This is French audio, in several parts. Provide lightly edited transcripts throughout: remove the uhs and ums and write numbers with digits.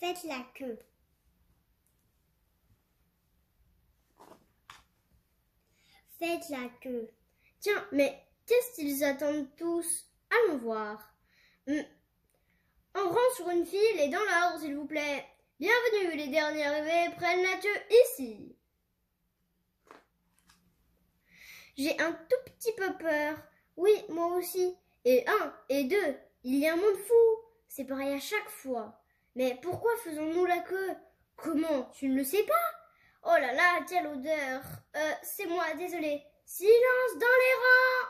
Faites la queue. Faites la queue. Tiens, mais qu'est-ce qu'ils attendent tous? Allons voir. En rang sur une file et dans l'ordre, s'il vous plaît. Bienvenue, les derniers arrivés prennent la queue ici. J'ai un tout petit peu peur. Oui, moi aussi. Et 1 et 2, il y a un monde fou. C'est pareil à chaque fois. Mais pourquoi faisons-nous la queue? Comment? Tu ne le sais pas? Oh là là, quelle odeur. C'est moi, désolé. Silence dans les rangs!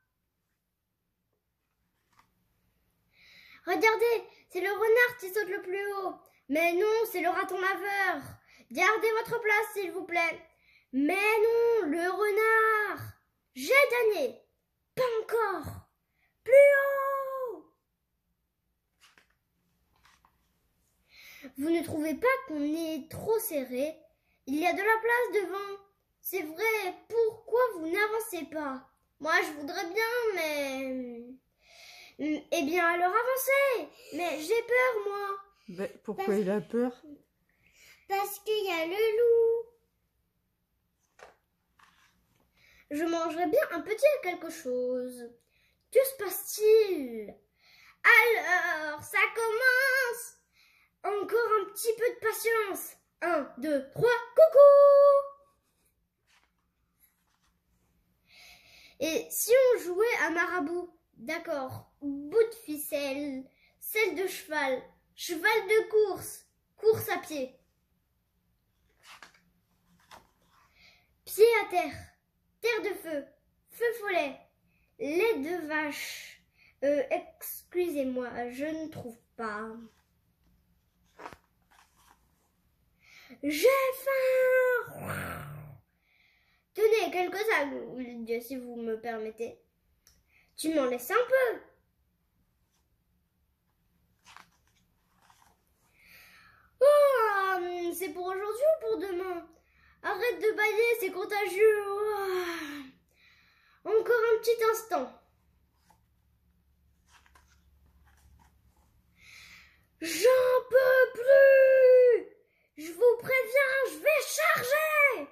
Regardez, c'est le renard qui saute le plus haut. Mais non, c'est le raton laveur. Gardez votre place, s'il vous plaît. Mais non, le renard. J'ai gagné. Pas encore. Plus haut. Vous ne trouvez pas qu'on est trop serré? Il y a de la place devant. C'est vrai, pourquoi vous n'avancez pas? Moi, je voudrais bien, mais... Eh bien, alors avancez. Mais j'ai peur, moi. Ben, pourquoi il a peur? Parce qu'il y a le loup. Je mangerais bien un petit quelque chose. Que se passe-t-il? Alors, ça commence. Encore un petit peu de patience. 1, 2, 3, coucou! Et si on jouait à marabout? D'accord. Bout de ficelle, selle de cheval, cheval de course, course à pied. Pied à terre, terre de feu, feu follet, lait de vache. Excusez-moi, je ne trouve pas. J'ai faim! Tenez, quelques algues, si vous me permettez. Tu m'en laisses un peu. Oh, c'est pour aujourd'hui ou pour demain? Arrête de bailler, c'est contagieux. Oh. Encore un petit instant. J'en peux plus. Je vous préviens, je vais charger.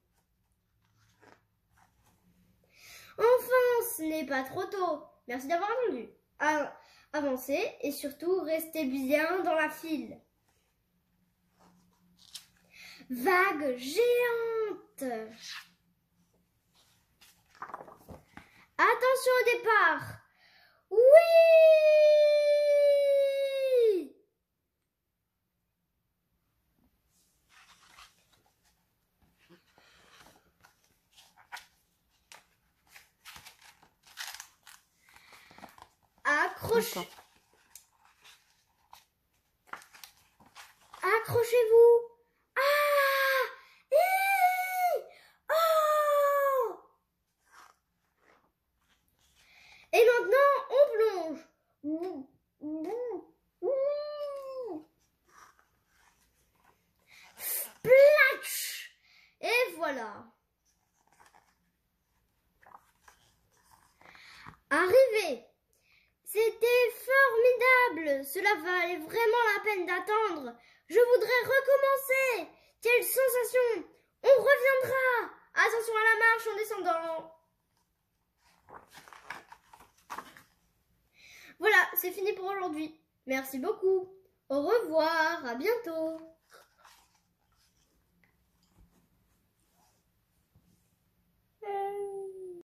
Enfin, ce n'est pas trop tôt. Merci d'avoir attendu. Avancez et surtout restez bien dans la file. Vague géante. Attention au départ. Oui! Accrochez-vous. Ah! Oh! Et maintenant, on plonge. Splatch! Et voilà. Arrivé. C'était formidable. Cela valait vraiment la peine d'attendre. Je voudrais recommencer. Quelle sensation. On reviendra. Attention à la marche en descendant. Voilà, c'est fini pour aujourd'hui. Merci beaucoup. Au revoir, à bientôt.